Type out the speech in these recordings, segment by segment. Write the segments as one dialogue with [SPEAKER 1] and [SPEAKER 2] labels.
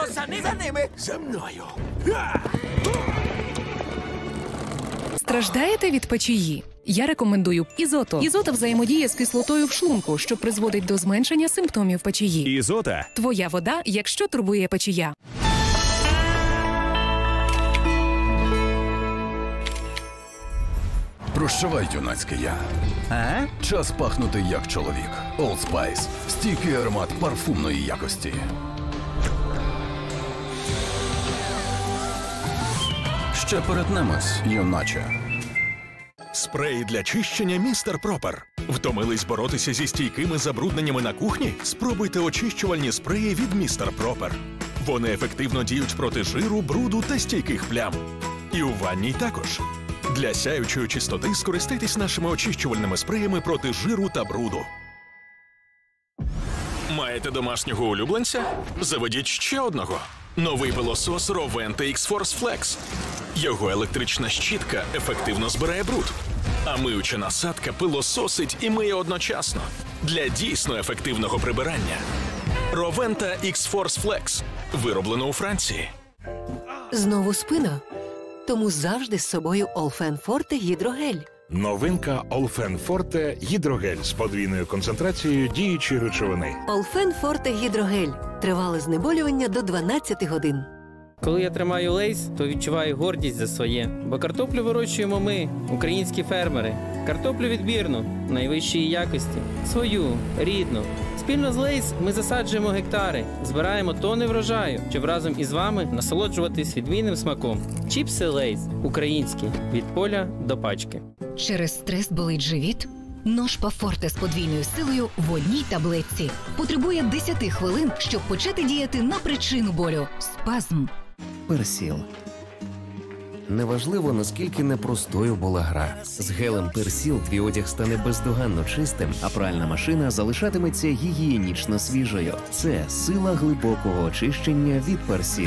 [SPEAKER 1] самі за ними.
[SPEAKER 2] За мною.
[SPEAKER 3] Страждаєте від печії? Я рекомендую Ізото. Ізота взаємодіє з кислотою в шлунку, що призводить до зменшення симптомів печії.
[SPEAKER 4] Ізота.
[SPEAKER 3] Твоя вода, якщо турбує печія.
[SPEAKER 5] Прощавай, юнацький я. Час пахнути як чоловік. Old Spice. Стійкий аромат парфумної якості. Ще перетнемось, юначе.
[SPEAKER 2] Спреї для чищення «Містер Пропер». Втомились боротися зі стійкими забрудненнями на кухні? Спробуйте очищувальні спреї від «Містер Пропер». Вони ефективно діють проти жиру, бруду та стійких плям. І у ванній також. Для сяючої чистоти скористайтесь нашими очищувальними спреями проти жиру та бруду. Маєте домашнього улюбленця? Заведіть ще одного. Новий пилосос Roventa X-Force Flex. Його електрична щітка ефективно збирає бруд. А миюча насадка пилососить і миє одночасно. Для дійсно ефективного прибирання. Roventa X-Force Flex. Вироблено у Франції.
[SPEAKER 6] Знову спина? Тому завжди з собою Олфен Форте гідрогель.
[SPEAKER 4] Новинка Олфен Форте гідрогель з подвійною концентрацією діючої речовини.
[SPEAKER 6] Олфен Форте гідрогель. Тривале знеболювання до 12 годин.
[SPEAKER 7] Коли я тримаю лейс, то відчуваю гордість за своє. Бо картоплю вирощуємо ми, українські фермери. Картоплю відбірну, найвищої якості. Свою, рідну. Спільно з лейс ми засаджуємо гектари, збираємо тони врожаю, щоб разом із вами насолоджуватись відмінним смаком. Чіпси лейс. Українські. Від поля до пачки.
[SPEAKER 8] Через стрес болить живіт? Ножпа Форте з подвійною силою в одній таблетці. Потребує 10 хвилин, щоб почати діяти на причину болю – спазм.
[SPEAKER 9] Персіл. Неважливо, наскільки непростою була гра. З гелем Персіл твій одяг стане бездоганно чистим, а пральна машина залишатиметься гігієнічно свіжою. Це сила глибокого очищення від Персіл.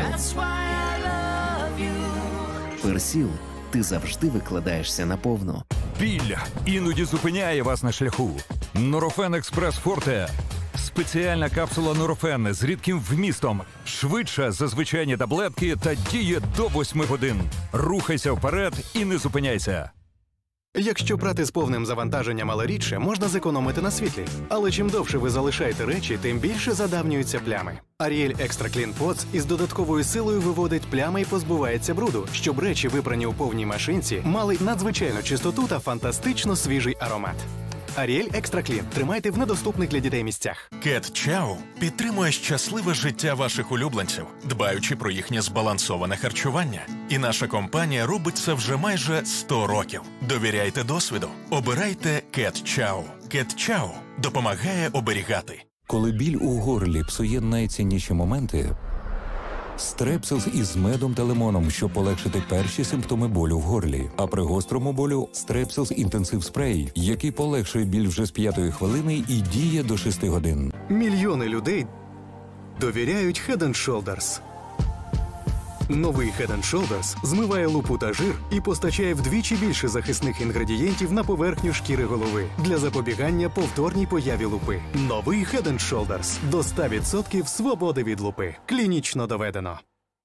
[SPEAKER 9] Персіл. Ти завжди викладаєшся наповну.
[SPEAKER 10] Біль іноді зупиняє вас на шляху. Нурофен Експрес Форте. Спеціальна капсула Нурофен з рідким вмістом. Швидша за звичайні таблетки та діє до 8 годин. Рухайся вперед і не зупиняйся.
[SPEAKER 11] Якщо прати з повним завантаженням, але рідше, можна зекономити на світлі. Але чим довше ви залишаєте речі, тим більше задавнюються плями. Ariel Extra Clean Pods із додатковою силою виводить плями і позбувається бруду, щоб речі, випрані у повній машинці, мали надзвичайну чистоту та фантастично свіжий аромат. Ariel Extra Clean. Тримайте в недоступних для дітей місцях.
[SPEAKER 2] Cat Chow підтримує щасливе життя ваших улюбленців, дбаючи про їхнє збалансоване харчування. І наша компанія робить це вже майже 100 років. Довіряйте досвіду. Обирайте Cat Chow. Cat Chow допомагає оберігати.
[SPEAKER 12] Коли біль у горлі псує найцінніші моменти, Стрепсилс із медом та лимоном, щоб полегшити перші симптоми болю в горлі. А при гострому болю – Стрепсилс інтенсив спрей, який полегшує біль вже з 5-ї хвилини і діє до 6 годин.
[SPEAKER 11] Мільйони людей довіряють Head & Shoulders. Новий Head & Shoulders змиває лупу та жир і постачає вдвічі більше захисних інгредієнтів на поверхню шкіри голови для запобігання повторній появі лупи. Новий Head & Shoulders. До 100% свободи від лупи. Клінічно доведено.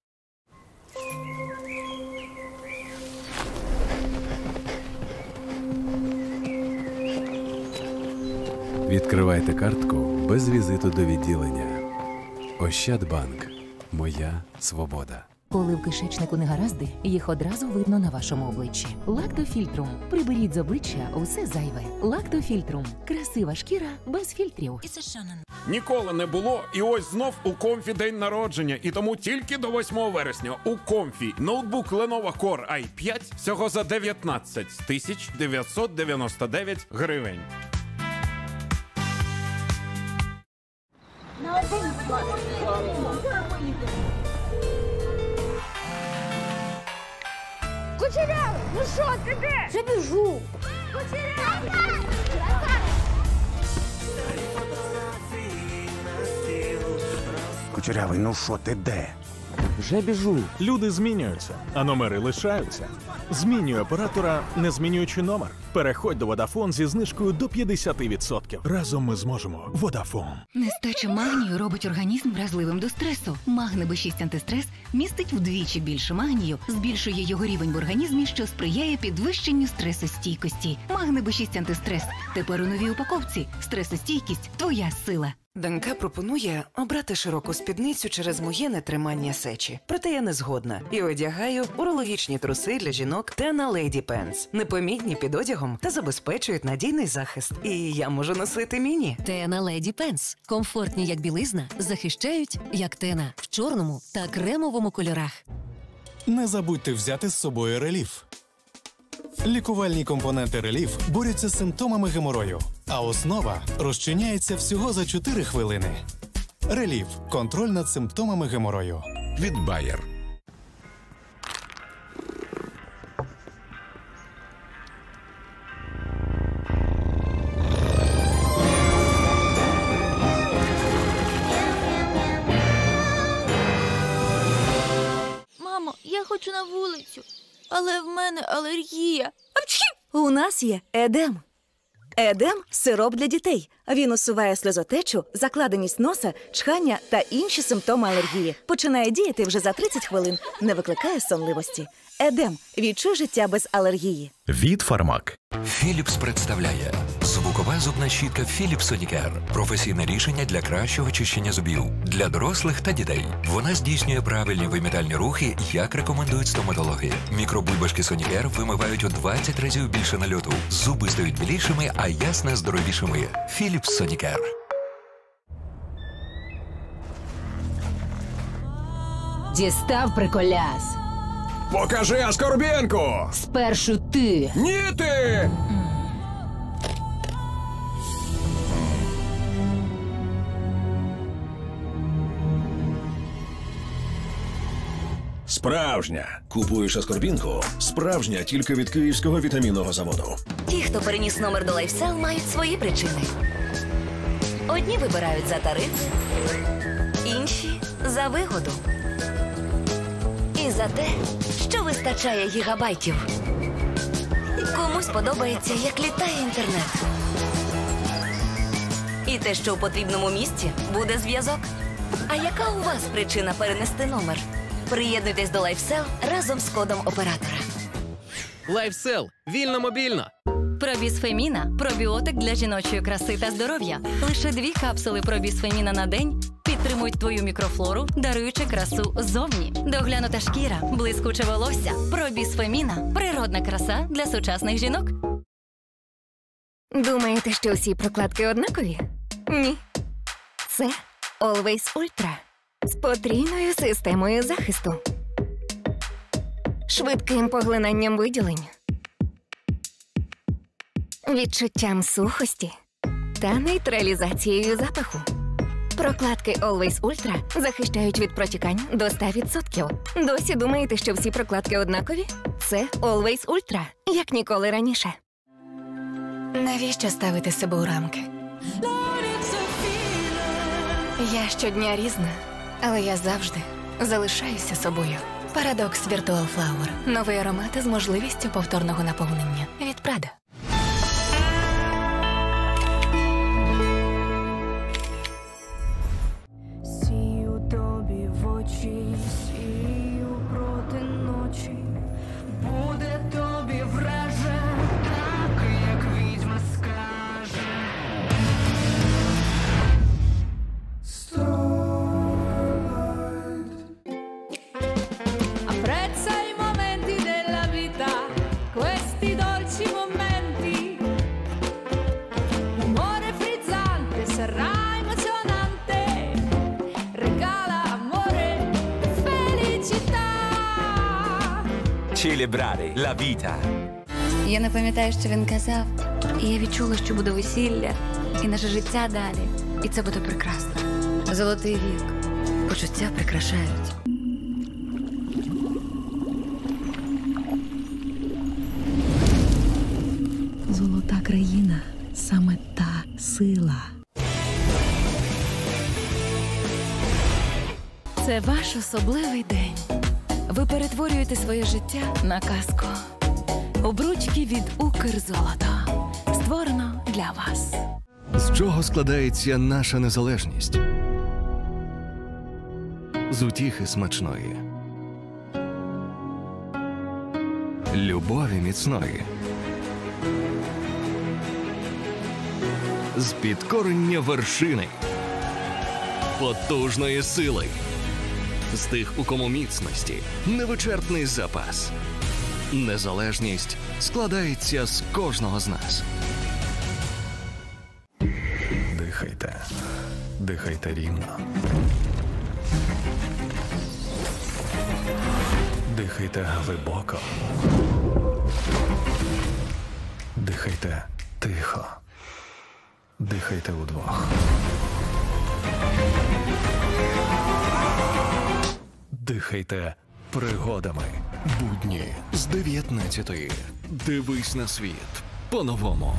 [SPEAKER 13] Відкривайте картку без візиту до відділення. Ощадбанк. Моя свобода.
[SPEAKER 14] Коли в кишечнику негаразди, їх одразу видно на вашому обличчі. Лактофільтрум. Приберіть з обличчя усе зайве. Лактофільтрум. Красива шкіра без фільтрів.
[SPEAKER 15] Ніколи не було, і ось знов у Комфі день народження. І тому тільки до 8 вересня у Комфі ноутбук Lenovo Core i5 всього за 19 999 гривень.
[SPEAKER 16] Кучерявий, ну що ти де? Вже біжу. Кучерявий!
[SPEAKER 17] Кучерявий, ну що ти де?
[SPEAKER 1] Вже біжу.
[SPEAKER 2] Люди змінюються, а номери лишаються. Змінюй оператора, не змінюючи номер. Переходь до Vodafone зі знижкою до 50%. Разом ми зможемо. Vodafone.
[SPEAKER 8] Нестача магнію робить організм вразливим до стресу. Магне Б6 антистрес містить вдвічі більше магнію, збільшує його рівень в організмі, що сприяє підвищенню стресостійкості. Магне Б6 антистрес. Тепер у новій упаковці. Стресостійкість – твоя сила.
[SPEAKER 17] Донька пропонує обрати широку спідницю через моє нетримання сечі. Проте я не згодна. І одягаю урологічні труси для жінок Tena Lady Pants. Непомітні під одягом та забезпечують надійний захист. І я можу носити міні.
[SPEAKER 6] Tena Lady Pants. Комфортні як білизна, захищають як тена. В чорному та кремовому кольорах.
[SPEAKER 18] Не забудьте взяти з собою реліф. Лікувальні компоненти реліф борються з симптомами геморою, а основа розчиняється всього за 4 хвилини. Реліф – контроль над симптомами геморою.
[SPEAKER 4] Від Bayer.
[SPEAKER 16] Мамо, я хочу на вулицю, але в мене алергія.
[SPEAKER 19] У нас є Едем. Едем – сироп для дітей. Він усуває сльозотечу, закладеність носа, чхання та інші симптоми алергії. Починає діяти вже за 30 хвилин, не викликає сонливості. Едем – відчуй життя без алергії.
[SPEAKER 20] Від Фармак. Philips представляє звукова зубна щітка Philips Sonicare. Професійне рішення для кращого чищення зубів. Для дорослих та дітей. Вона здійснює правильні вимітальні рухи, як рекомендують стоматологи. Мікробульбашки Sonicare вимивають у 20 разів більше нальоту. Зуби стають білішими, а ясна здоровішими. Philips Sonicare.
[SPEAKER 14] Дістав приколяс.
[SPEAKER 15] Покажи Аскорбєнку!
[SPEAKER 14] Спершу ти.
[SPEAKER 15] Ні ти!
[SPEAKER 21] Справжня. Купуєш Аскорбінку? Справжня тільки від Київського вітамінного заводу.
[SPEAKER 22] Ті, хто переніс номер до LifeSell, мають свої причини. Одні вибирають за тариф, інші – за вигоду. І за те, що вистачає гігабайтів. Комусь подобається, як літає інтернет. І те, що у потрібному місці буде зв'язок. А яка у вас причина перенести номер? Приєднуйтесь до LifeSell разом з кодом оператора.
[SPEAKER 23] LifeSell. Вільно-мобільно.
[SPEAKER 24] Пробісфеміна – пробіотик для жіночої краси та здоров'я. Лише 2 капсули пробісфеміна на день підтримують твою мікрофлору, даруючи красу ззовні. Доглянута шкіра, блискуче волосся. Пробісфеміна – природна краса для сучасних жінок.
[SPEAKER 25] Думаєте, що всі прокладки однакові? Ні. Це Always Ultra з потрійною системою захисту, швидким поглинанням виділень, відчуттям сухості та нейтралізацією запаху. Прокладки Always Ultra захищають від протікань до 100%. Досі думаєте, що всі прокладки однакові? Це Always Ultra, як ніколи раніше. Навіщо ставити себе у рамки? Я щодня різна, але я завжди залишаюся собою. Парадокс Virtual Flower. Новий аромат з можливістю повторного наповнення. Від Prada.
[SPEAKER 16] Сію тобі в очі, сію проти ночі. Буде тобі враже, так як відьма скаже. Apprezza i momenti della vita, questi dolci momenti. L'umore frizzante sarà emozionante, regala amore e felicità.
[SPEAKER 26] Celebrare la vita.
[SPEAKER 24] Я не пам'ятаю, що він казав. І я відчула, що буде весілля, і наше життя далі. І це буде прекрасно. Золотий вік. Почуття прикрашають.
[SPEAKER 27] Золота країна – саме та сила.
[SPEAKER 8] Це ваш особливий день. Ви перетворюєте своє життя на казку. Обручки від Укрзолота. Створено для вас.
[SPEAKER 11] З чого складається наша незалежність? З утіхи смачної, любові міцної, з підкорення вершини, потужної сили, з тих, у кому міцності, невичерпний запас. Незалежність складається з кожного з нас. Дихайте. Дихайте рівно. Дихайте глибоко. Дихайте тихо. Дихайте удвох. Дихайте пригодами. Будні з 19-ї. Дивись на світ по-новому.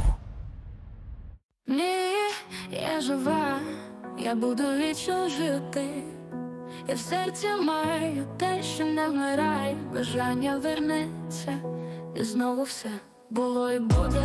[SPEAKER 1] Ні, я жива, я буду вічно жити. Я в серці маю те, що не вмирає. Бажання вернеться, і знову все було і буде.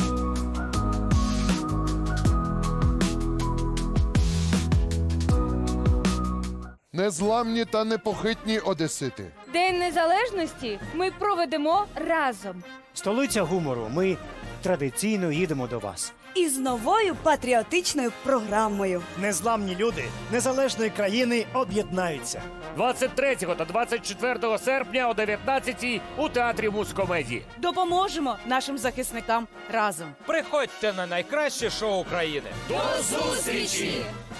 [SPEAKER 3] Незламні та непохитні одесити.
[SPEAKER 5] День Незалежності ми проведемо разом.
[SPEAKER 7] Столиця гумору. Ми традиційно їдемо до вас.
[SPEAKER 9] Із новою патріотичною програмою.
[SPEAKER 7] Незламні люди незалежної країни об'єднаються.
[SPEAKER 10] 23 та 24 серпня о 19-й у Театрі Мускомедії.
[SPEAKER 5] Допоможемо нашим захисникам разом.
[SPEAKER 10] Приходьте на найкраще шоу України.
[SPEAKER 1] До зустрічі!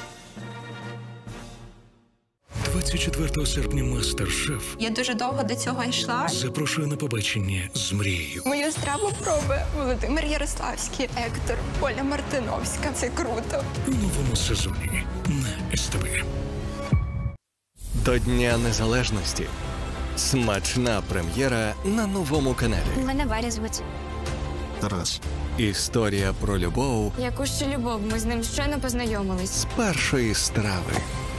[SPEAKER 4] 24 серпня «Мастер-шеф»
[SPEAKER 26] Я дуже довго до цього йшла.
[SPEAKER 4] запрошує на побачення з мрією.
[SPEAKER 26] Мою страву пробує Володимир Ярославський, Ектор, Оля Мартиновська. Це круто.
[SPEAKER 4] У новому сезоні на СТБ.
[SPEAKER 11] До Дня Незалежності. Смачна прем'єра на новому каналі.
[SPEAKER 26] Мене Варя звуть.
[SPEAKER 11] Тарас. Історія про любов
[SPEAKER 26] Яку ще любов? Ми з ним щойно познайомились.
[SPEAKER 11] з першої страви.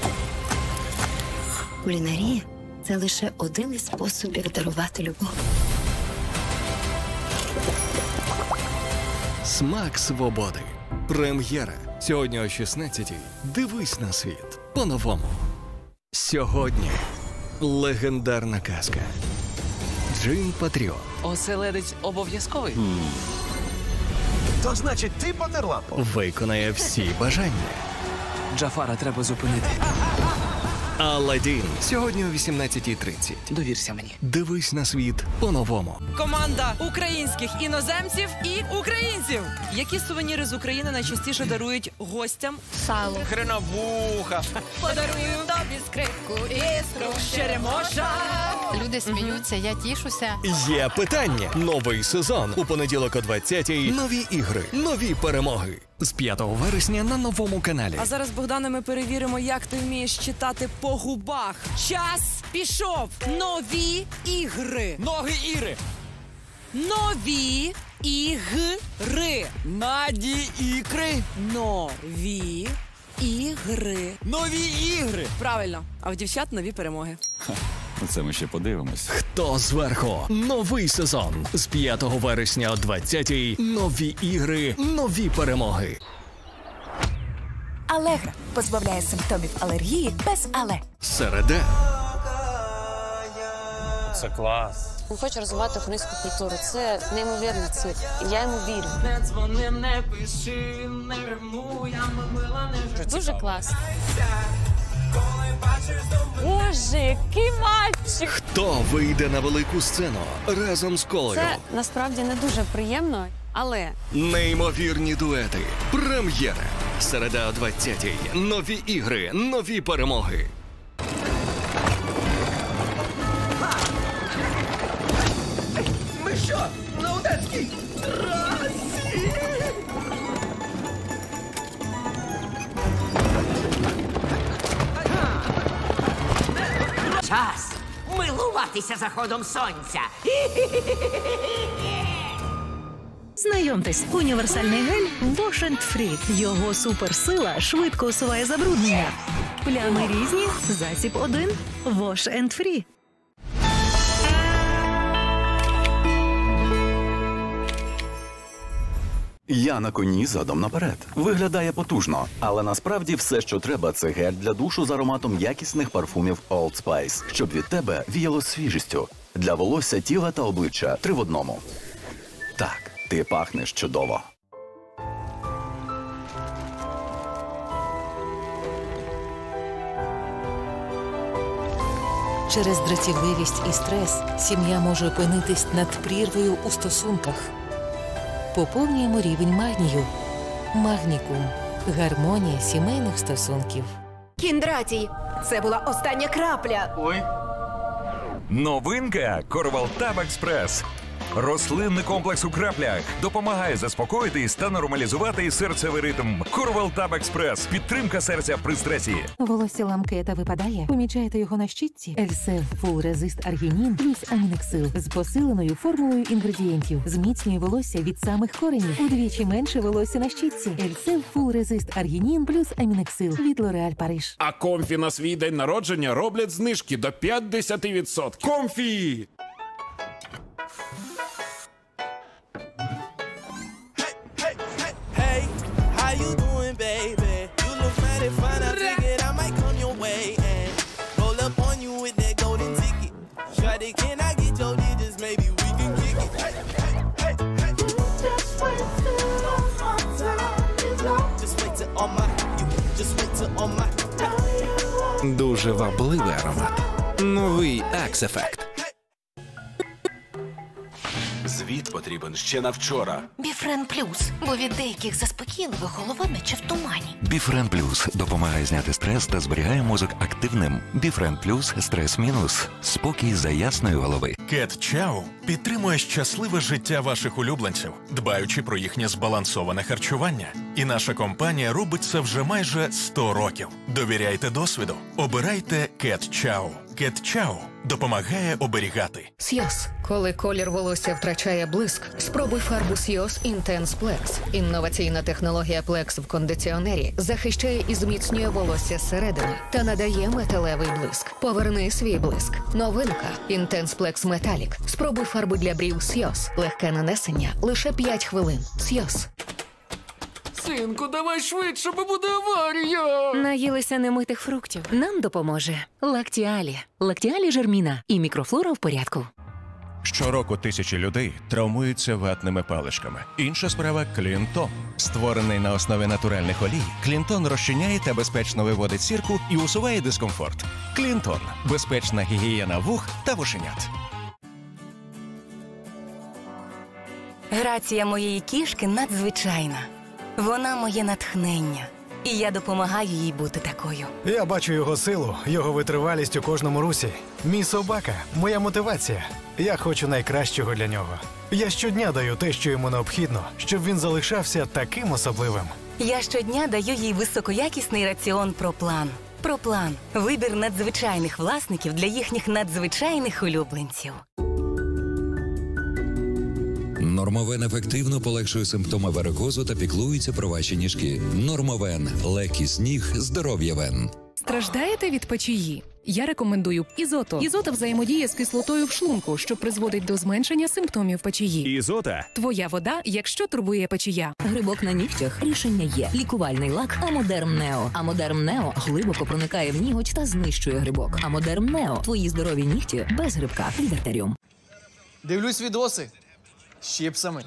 [SPEAKER 26] Кулінарія – це лише один із способів дарувати любов.
[SPEAKER 11] Смак свободи. Прем'єра. Сьогодні о 16-й. Дивись на світ по-новому. Сьогодні легендарна казка. Джин Патріот.
[SPEAKER 28] Оселедець обов'язковий.
[SPEAKER 7] То значить ти Потерлапо?
[SPEAKER 11] Виконає всі бажання.
[SPEAKER 28] Джафара треба зупинити.
[SPEAKER 11] Аладдін. Сьогодні о 18:30.
[SPEAKER 28] Довірся мені.
[SPEAKER 11] Дивись на світ по-новому.
[SPEAKER 29] Команда українських іноземців і українців. Які сувеніри з України найчастіше дарують гостям?
[SPEAKER 26] Сало.
[SPEAKER 29] Хреновуха. Подарую тобі скрипку, іскру, черемоша.
[SPEAKER 26] Люди сміються, я тішуся.
[SPEAKER 11] Є питання. Новий сезон. У понеділок о 20-й. Нові ігри, нові перемоги. З 5 вересня на новому каналі.
[SPEAKER 29] А зараз, Богдане, ми перевіримо, як ти вмієш читати по губах. Час пішов. Нові ігри.
[SPEAKER 10] Ноги Іри.
[SPEAKER 29] Нові ігри.
[SPEAKER 10] Наді ікри.
[SPEAKER 29] Нові ігри.
[SPEAKER 10] Нові ігри.
[SPEAKER 29] Правильно. А в дівчат нові перемоги.
[SPEAKER 30] Це ми ще подивимось.
[SPEAKER 11] Хто зверху? Новий сезон. З 5 вересня о 20-й. Нові ігри, нові перемоги.
[SPEAKER 9] Алегра позбавляє симптомів алергії без але.
[SPEAKER 11] Середа.
[SPEAKER 10] Це клас.
[SPEAKER 26] Хочу розвивати українську культуру. Це неймовірний цирк. Я йому вірю.
[SPEAKER 1] Не дзвони, не пиши, не римуй, я мила, не
[SPEAKER 26] Дуже класно.
[SPEAKER 5] Боже, який мальчик!
[SPEAKER 11] Хто вийде на велику сцену разом з Колею?
[SPEAKER 26] Це насправді не дуже приємно, але...
[SPEAKER 11] Неймовірні дуети. Прем'єра. Середа о 20-й. Нові ігри, нові перемоги.
[SPEAKER 1] Ми що, на Одеській трасі?
[SPEAKER 31] Час милуватися заходом сонця.
[SPEAKER 32] Знайомтесь, універсальний гель Wash & Free. Його суперсила швидко усуває забруднення.
[SPEAKER 2] Плями різні, засіб один. Wash and Free.
[SPEAKER 6] Я на коні задом наперед. Виглядає потужно, але насправді все, що треба, це гель для душу з ароматом якісних парфумів Old Spice, щоб від тебе віяло свіжістю. Для волосся, тіла та обличчя 3 в одному. Так, ти пахнеш чудово.
[SPEAKER 12] Через дратівливість і стрес сім'я може опинитись над прірвою у стосунках. Поповнюємо рівень магнію. Магнікум. Гармонія сімейних стосунків.
[SPEAKER 13] Кіндратій, це була остання крапля.
[SPEAKER 6] Ой.
[SPEAKER 14] Новинка Корвалтаб Експрес. Рослинний комплекс у краплях допомагає заспокоїтись та нормалізувати серцевий ритм. Корвалтаб Експрес. Підтримка серця при стресі.
[SPEAKER 2] Волосся ламке та випадає? Помічаєте його на щітці? Ельсев Full Resist Аргінін плюс Амінексил з посиленою формулою інгредієнтів. Зміцнює волосся від самих коренів. Удвічі менше волосся на щітці. Ельсев Full Resist Аргінін плюс Амінексил від L'Oréal Paris.
[SPEAKER 15] А Комфі на свій день народження роблять знижки до 50%. Комфі!
[SPEAKER 17] Дуже вабливий аромат. Новий Axe Effect.
[SPEAKER 18] Звіт потрібен ще на вчора.
[SPEAKER 12] Біфрен Плюс, бо від деяких заспокійливих голова наче в тумані.
[SPEAKER 19] Біфрен Плюс допомагає зняти стрес та зберігає мозок активним. Біфрен Плюс – стрес мінус. Спокій за ясної голови.
[SPEAKER 20] Кет Чау підтримує щасливе життя ваших улюбленців, дбаючи про їхнє збалансоване харчування. І наша компанія робить це вже майже 100 років. Довіряйте досвіду. Обирайте Кет Чау. Кет Чау допомагає оберігати.
[SPEAKER 21] Сйоз. Коли колір волосся втрачає блиск, спробуй фарбу Сйоз Intense Plex. Інноваційна технологія Plex в кондиціонері захищає і зміцнює волосся зсередини та надає металевий блиск. Поверни свій блиск. Новинка Intense Plex Metallic. Спробуй фарбу для брів Сйоз. Легке нанесення лише 5 хвилин. Сйоз.
[SPEAKER 15] Синку, давай швидше, бо буде аварія!
[SPEAKER 2] Наїлися немитих фруктів. Нам допоможе Лактіалі. Лактіалі Жерміна. І мікрофлора в порядку.
[SPEAKER 32] Щороку тисячі людей травмуються ватними паличками. Інша справа – Клінтон. Створений на основі натуральних олій, Клінтон розчиняє та безпечно виводить сірку і усуває дискомфорт. Клінтон – безпечна гігієна вух та вушенят.
[SPEAKER 24] Грація моєї кішки надзвичайна. Вона моє натхнення. І я допомагаю їй бути такою.
[SPEAKER 33] Я бачу його силу, його витривалість у кожному русі. Мій собака – моя мотивація. Я хочу найкращого для нього. Я щодня даю те, що йому необхідно, щоб він залишався таким особливим.
[SPEAKER 24] Я щодня даю їй високоякісний раціон Проплан. Проплан – вибір надзвичайних власників для їхніх надзвичайних улюбленців.
[SPEAKER 34] Нормовен ефективно полегшує симптоми варикозу та піклується про ваші ніжки. Нормовен – легкість ніг, здоров'я вен.
[SPEAKER 27] Страждаєте від печії? Я рекомендую Ізото. Ізота взаємодіє з кислотою в шлунку, що призводить до зменшення симптомів печії.
[SPEAKER 32] Ізота –
[SPEAKER 27] твоя вода, якщо турбує печія.
[SPEAKER 2] Грибок на нігтях. Рішення є. Лікувальний лак Амодерм Нео. Амодерм Нео глибоко проникає в ніготь та знищує грибок. Амодерм Нео. Твої здорові нігті без грибка. Від Артеріум.
[SPEAKER 35] Дивлюсь відоси. З чіпсами.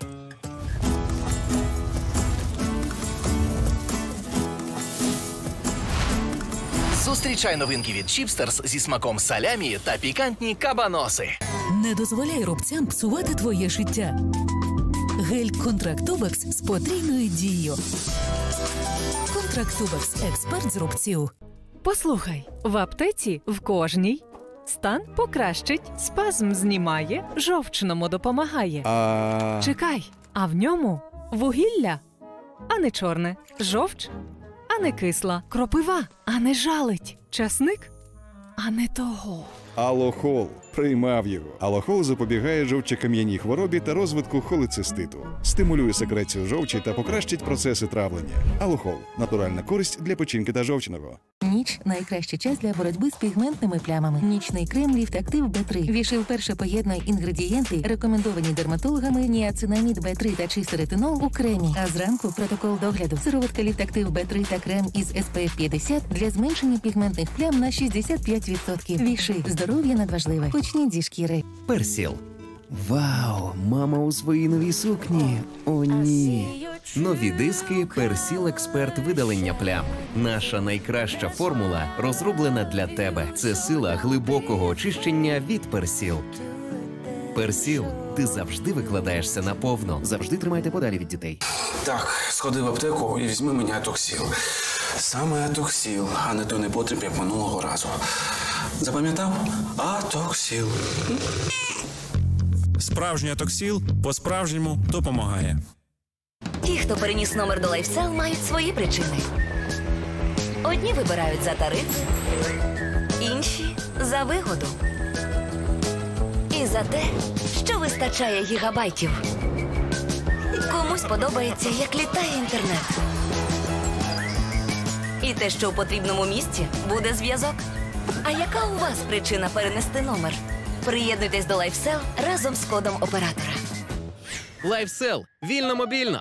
[SPEAKER 36] Зустрічай новинки від Чіпстерс зі смаком салямі та пікантні кабаноси.
[SPEAKER 27] Не дозволяй рубцям псувати твоє життя. Гель Контрактубекс з потрійною дією. Контрактубекс – експерт з рубців. Послухай, в аптеці в кожній стан покращить, спазм знімає, жовчному допомагає. Чекай, а в ньому вугілля, а не чорне, жовч, а не кисла, кропива, а не жалить, часник, а не того.
[SPEAKER 37] Алохол. Приймав його. Алохол запобігає жовчокам'яній хворобі та розвитку холециститу. Стимулює секрецію жовчі та покращить процеси травлення. Алохол – натуральна користь для печінки та жовчного.
[SPEAKER 2] Ніч – найкращий час для боротьби з пігментними плямами. Нічний крем Ліфт Актив Б3. Віши вперше поєднує інгредієнти, рекомендовані дерматологами, ніацинамід Б3 та чистий ретинол у кремі. А зранку протокол догляду. Сироватка Ліфт Актив Б3 та крем із SPF 50 для зменшення пігментних плям на 65%. Віши. Здоров'я надважливе. Почніть зі шкіри.
[SPEAKER 1] Персіл. Вау, мама у своїй новій сукні. О, ні. Нові диски Персіл Експерт видалення плям. Наша найкраща формула розроблена для тебе. Це сила глибокого очищення від Персіл. Персіл. Ти завжди викладаєшся наповно. Завжди тримайте подалі від дітей.
[SPEAKER 18] Так, сходи в аптеку і візьми мені атоксіл. Саме атоксіл, а не той непотріб, як минулого разу. Запам'ятав? Атоксіл.
[SPEAKER 15] Справжній атоксіл по-справжньому допомагає.
[SPEAKER 24] Ті, хто переніс номер до LifeCell, мають свої причини. Одні вибирають за тариф, інші – за вигоду. І за те, що вистачає гігабайтів. Комусь подобається, як літає інтернет. І те, що в потрібному місці буде зв'язок. А яка у вас причина перенести номер? Приєднуйтесь до LifeCell разом з кодом оператора.
[SPEAKER 1] LifeCell. Вільно-мобільно.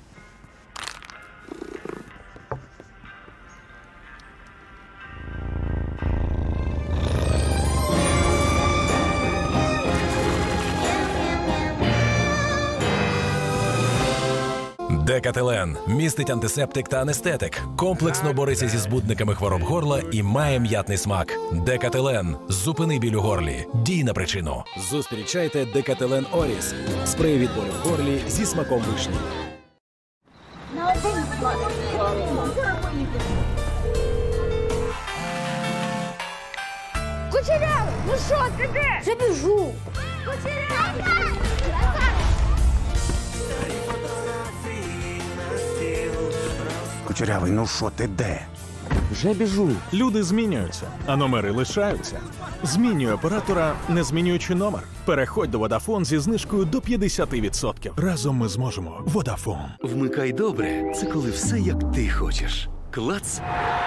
[SPEAKER 3] Декателен містить антисептик та анестетик, комплексно бореться зі збудниками хвороб горла і має м'ятний смак. Декателен. Зупини біль у горлі. Дій на причину.
[SPEAKER 4] Зустрічайте Декателен Оріс. Спрей від болю в горлі зі смаком вишні.
[SPEAKER 5] Кучерявий, ну що ти де? Вже біжу. Кучерявий!
[SPEAKER 7] Кучерявий, ну що ти де?
[SPEAKER 4] Вже біжу. Люди змінюються, а номери лишаються. Змінюй оператора, не змінюючи номер. Переходь до Vodafone зі знижкою до 50%. Разом ми зможемо. Vodafone.
[SPEAKER 8] Вмикай добре. Це коли все як ти хочеш. Клац.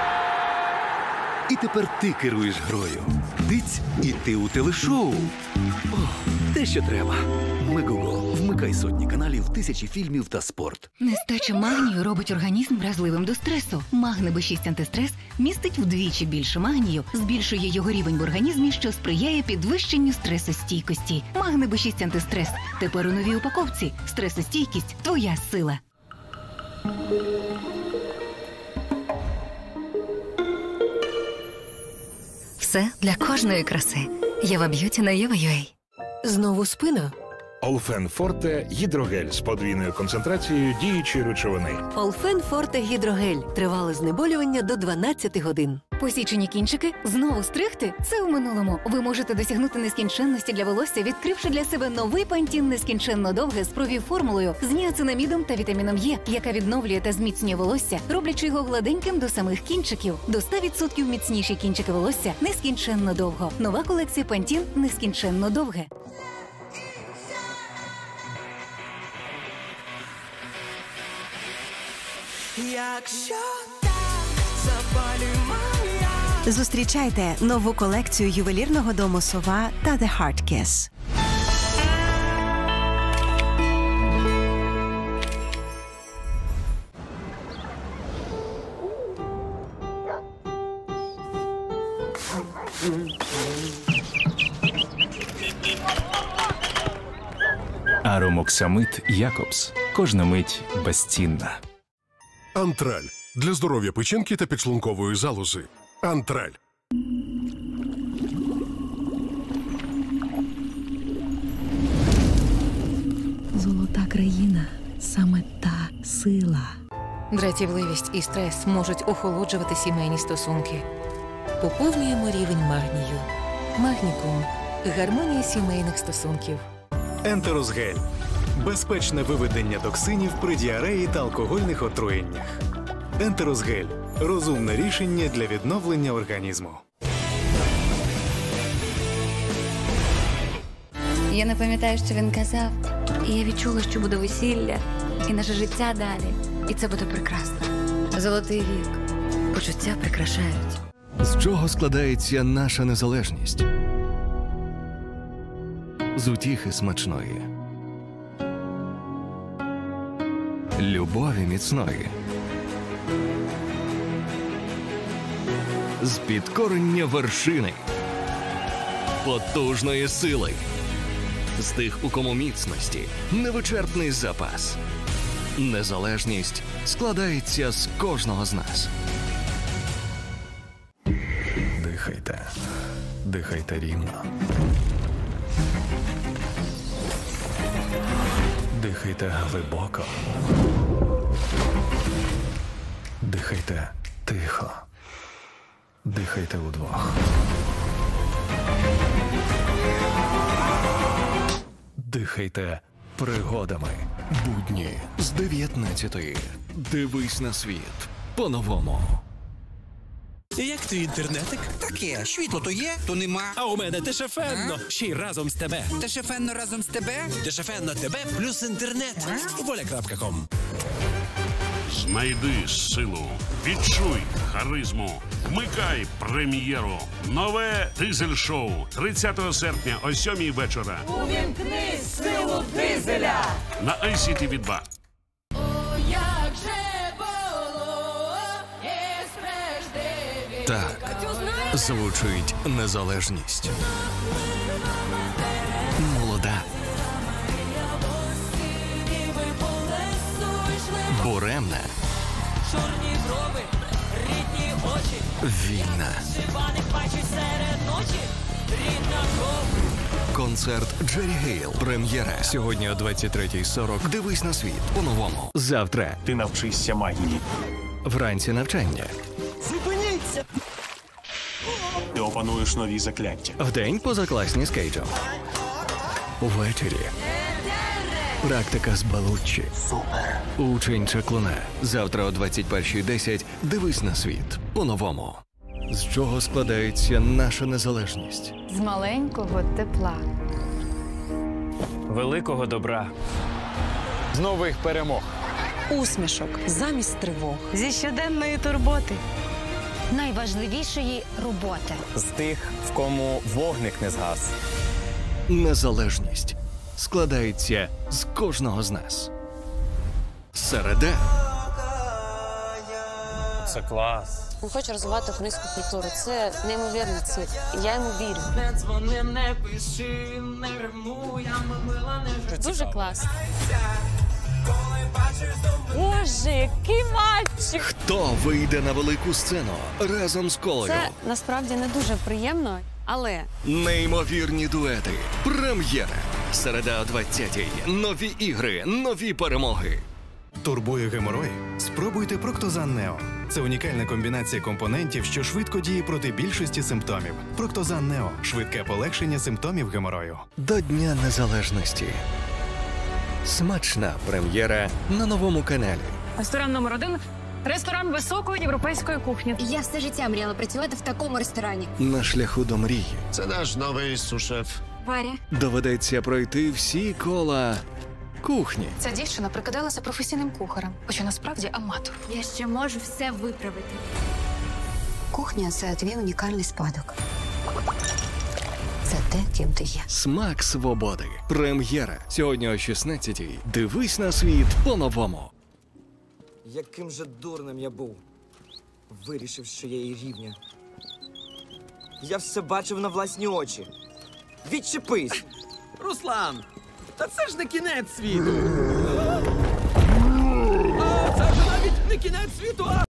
[SPEAKER 8] І тепер ти керуєш грою. Тиць, і ти у телешоу. О, те, що треба. Мегого. Вмикай сотні каналів, тисячі фільмів та спорт.
[SPEAKER 24] Нестача магнію робить організм вразливим до стресу. Магне Б6 антистрес містить вдвічі більше магнію, збільшує його рівень в організмі, що сприяє підвищенню стресостійкості. Магне Б6 антистрес. Тепер у новій упаковці. Стресостійкість – твоя сила. Все для кожної краси. Єва Б'юті на Єва.ua.
[SPEAKER 27] Знову спина?
[SPEAKER 9] Олфен Форте гідрогель з подвійною концентрацією діючої речовини.
[SPEAKER 27] Олфен Форте гідрогель. Тривале знеболювання до 12 годин.
[SPEAKER 24] Посічені кінчики? Знову стригти? Це у минулому. Ви можете досягнути нескінченності для волосся, відкривши для себе новий Пантін нескінченно довге з провів-формулою з ніацинамідом та вітаміном Е, яка відновлює та зміцнює волосся, роблячи його гладеньким до самих кінчиків. До 100% міцніші кінчики волосся нескінченно довго. Нова колекція Пантін нескінченно довге.
[SPEAKER 5] Якщо так, запалюй моя.
[SPEAKER 10] Зустрічайте нову колекцію ювелірного дому «Сова» та «The Heart Kiss».
[SPEAKER 11] Аромоксамид Якобс. Кожна мить безцінна.
[SPEAKER 16] Антраль. Для здоров'я печінки та підшлункової залози. Антраль.
[SPEAKER 2] Золота країна. Саме та сила.
[SPEAKER 12] Дратівливість і стрес можуть охолоджувати сімейні стосунки. Поповнюємо рівень магнію. Магнікум. Гармонія сімейних стосунків.
[SPEAKER 33] Ентеросгель. Безпечне виведення токсинів при діареї та алкогольних отруєннях. Ентеросгель. Розумне рішення для відновлення організму.
[SPEAKER 24] Я не пам'ятаю, що він казав. І я відчула, що буде весілля. І наше життя далі. І це буде прекрасно. Золотий вік. Почуття прикрашають.
[SPEAKER 1] З чого складається наша незалежність? З утіхи смачної, любові міцної, з підкорення вершини, потужної сили, з тих, у кому міцності, невичерпний запас. Незалежність складається з кожного з нас. Дихайте. Дихайте рівно. Дихайте глибоко. Дихайте тихо. Дихайте удвох. Дихайте пригодами. Будні з 19-ї. Дивись на світ по-новому.
[SPEAKER 6] Як твій інтернетик?
[SPEAKER 7] Таке, світло то є, то нема.
[SPEAKER 6] А у мене тешефенно, ще й разом з тебе.
[SPEAKER 7] Тешефенно разом з тебе?
[SPEAKER 6] Тешефенно тебе плюс інтернет. Воля.ком.
[SPEAKER 13] Знайди силу, відчуй харизму, вмикай прем'єру. Нове дизель-шоу 30 серпня о 7 вечора.
[SPEAKER 5] Увімкни силу дизеля!
[SPEAKER 13] На ICTV2.
[SPEAKER 1] Так, звучить незалежність. Молода. Буремна.
[SPEAKER 5] Чорні брови, рідні очі.
[SPEAKER 1] Вільна.
[SPEAKER 5] Шибаник бачить серед ночі. Рідна кров.
[SPEAKER 1] Концерт Джері Гейл. Прем'єра. Сьогодні о 23:40. Дивись на світ по-новому. Завтра.
[SPEAKER 11] Ти навчишся магії.
[SPEAKER 1] Вранці навчання.
[SPEAKER 5] Зупиніться!
[SPEAKER 11] Ти опануєш нові закляття.
[SPEAKER 1] Вдень позакласні з Кейджем. Увечері. Практика з Балуччі.
[SPEAKER 11] Супер.
[SPEAKER 1] Учень чаклуна. Завтра о 21:10. Дивись на світ по-новому. З чого складається наша незалежність?
[SPEAKER 14] З маленького тепла.
[SPEAKER 11] Великого добра.
[SPEAKER 35] З нових перемог.
[SPEAKER 14] Усмішок замість тривог. Зі щоденної турботи.
[SPEAKER 17] Найважливішої роботи.
[SPEAKER 11] З тих, в кому вогник не згас.
[SPEAKER 1] Незалежність складається з кожного з нас. Середа.
[SPEAKER 11] Це клас.
[SPEAKER 17] Він хоче розвивати українську культуру. Це неймовірний цвіт. Я йому вірю.
[SPEAKER 5] Не дзвони, не пиши, не римуй, а ми мила не життя.
[SPEAKER 17] Дуже класно.
[SPEAKER 14] Боже, який мальчик!
[SPEAKER 1] Хто вийде на велику сцену разом з Колею?
[SPEAKER 17] Це насправді не дуже приємно, але...
[SPEAKER 1] Неймовірні дуети. Прем'єра. Середа о 20:00. Нові ігри, нові перемоги.
[SPEAKER 33] Турбує геморой? Спробуйте Проктозан Нео. Це унікальна комбінація компонентів, що швидко діє проти більшості симптомів. Проктозан Нео – швидке полегшення симптомів геморою.
[SPEAKER 1] До Дня Незалежності. Смачна прем'єра на новому каналі.
[SPEAKER 27] Ресторан номер 1 – ресторан високої європейської кухні.
[SPEAKER 17] Я все життя мріяла працювати в такому ресторані.
[SPEAKER 1] На шляху до мрії.
[SPEAKER 19] Це наш новий сушеф.
[SPEAKER 17] Варя.
[SPEAKER 1] Доведеться пройти всі кола кухні.
[SPEAKER 14] Ця дівчина прикидалася професійним кухарем, хоча насправді аматор.
[SPEAKER 17] Я ще можу все виправити. Кухня – це твій унікальний спадок. Це те, ким ти є.
[SPEAKER 1] Смак свободи. Прем'єра. Сьогодні о 16:00. Дивись на світ по-новому.
[SPEAKER 20] Яким же дурним я був. Вирішив, що я її рівня. Я все бачив на власні очі. Відчепись!
[SPEAKER 35] Руслан! Та це ж не кінець світу! Це ж навіть не кінець світу, а